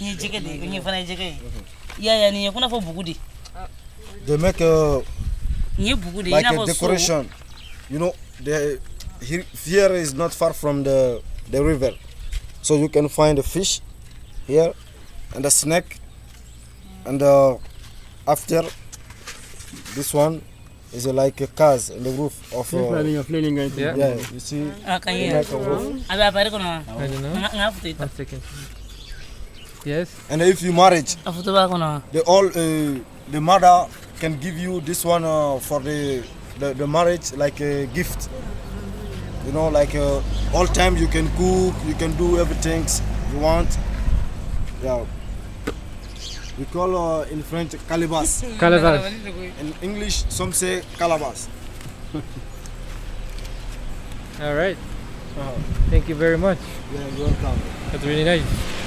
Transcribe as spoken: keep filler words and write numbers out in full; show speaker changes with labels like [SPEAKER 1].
[SPEAKER 1] Ni jike de, ni fana jike. Yeah, yeah, ni kuna for bugudi.
[SPEAKER 2] They make a like a decoration. You know, the here, here is not far from the the river, so you can find a fish here and a snake, and uh, after this one is uh, like a cars in the roof of. Uh, yeah. yeah, you see. Okay. Like a roof.
[SPEAKER 3] I don't know. Yes.
[SPEAKER 2] And if you marriage, the all uh, the mother can give you this one uh, for the, the the marriage like a gift. You know, like uh, all time you can cook, you can do everything you want. Yeah. We call uh, in French Kalavas.
[SPEAKER 3] Kalavas.
[SPEAKER 2] In English, some say Kalavas.
[SPEAKER 3] All right. Uh-huh. Thank you very much.
[SPEAKER 2] Yeah, you're welcome.
[SPEAKER 3] That's really nice.